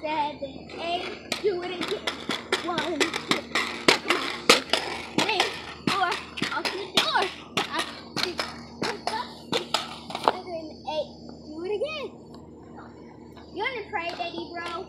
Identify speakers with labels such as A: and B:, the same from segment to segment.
A: 7, 8. Do it again. 1, 2, 3, 4. Open the door. 5, 6, 7, 8. Do it again. You want to pray, Daddy, bro?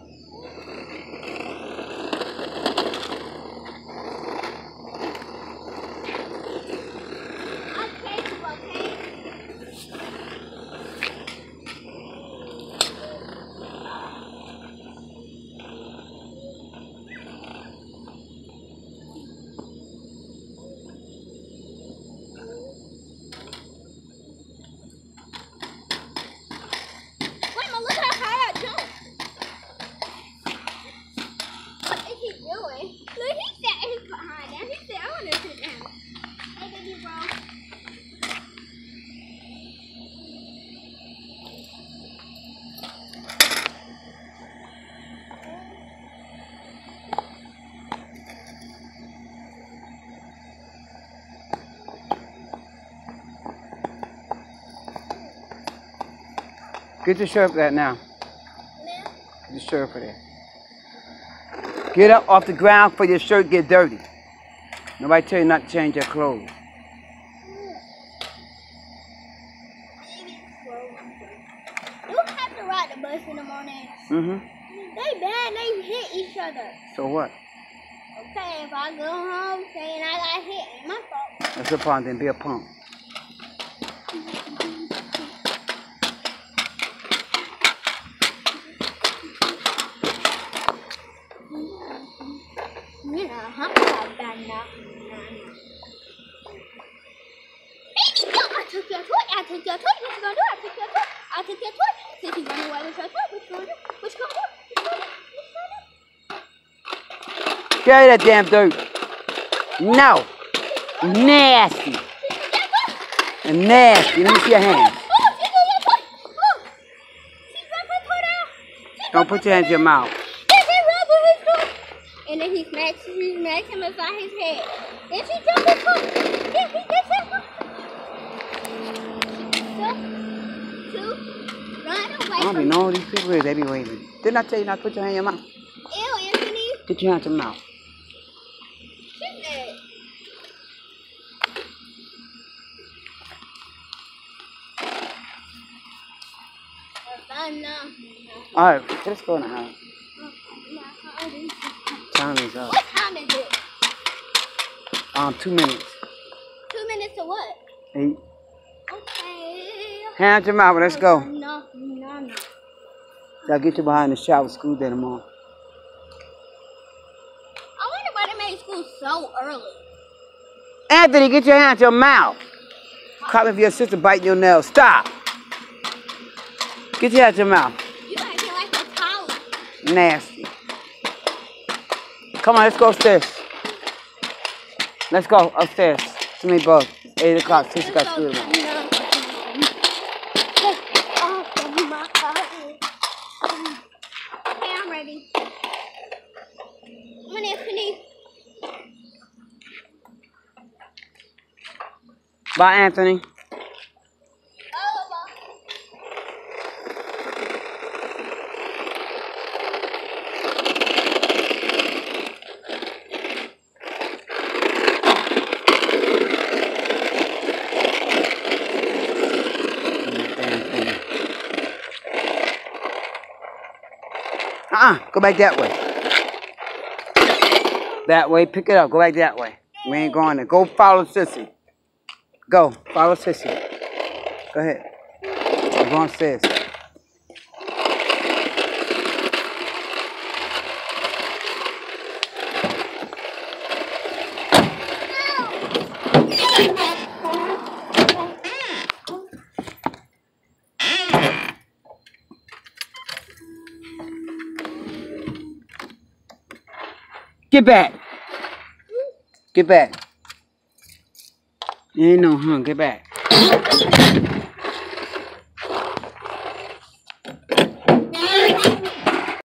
B: Get your shirt for that now. Get your shirt for that. Get up off the ground for your shirt get dirty. Nobody tell you not to change your clothes.
A: You have to ride the bus in the morning. They bad, they hit each other.
B: So what?
A: Okay, if I go home saying I got hit, ain't my fault.
B: That's a punk, then be a punk.
A: I took your toy. What you gonna do? I took your toy. Since you run away with your toy, what you gonna do? What you gonna do?
B: Carry that damn dirt. No. Nasty. And nasty. Let me see your hands. Don't put your hands in your mouth.
A: And then he smacks him inside his head. Then she jumped his foot. Then he gets him. Run away.
B: I don't be knowing these people here. They be waving. Didn't I tell you not to put your hand in your mouth?
A: Ew, Anthony.
B: Get your hand in your mouth.
A: Shit that.
B: All right, let's go now. Time is up.
A: What time is it?
B: 2 minutes.
A: 2 minutes to what?
B: 8.
A: Okay.
B: Hands in your mouth. Let's go.
A: No.
B: Gotta get you behind the shower. School day tomorrow.
A: I wonder why they made school so early.
B: Anthony, get your hand to your mouth. Call me if your sister biting your nails. Stop. Get your hand to your mouth.
A: You gotta get like a towel.
B: Nasty. Come on, let's go upstairs. Let's go upstairs. To me both. 8 o'clock, 6 o'clock, school tomorrow.
A: Okay, I'm ready. Come on, Anthony.
B: Bye, Anthony. Go back that way. That way, pick it up. Go back that way. We ain't going there. Go follow Sissy. Go, follow Sissy. Go ahead. We're going upstairs. Get back. Get back. You ain't no, huh? Get back.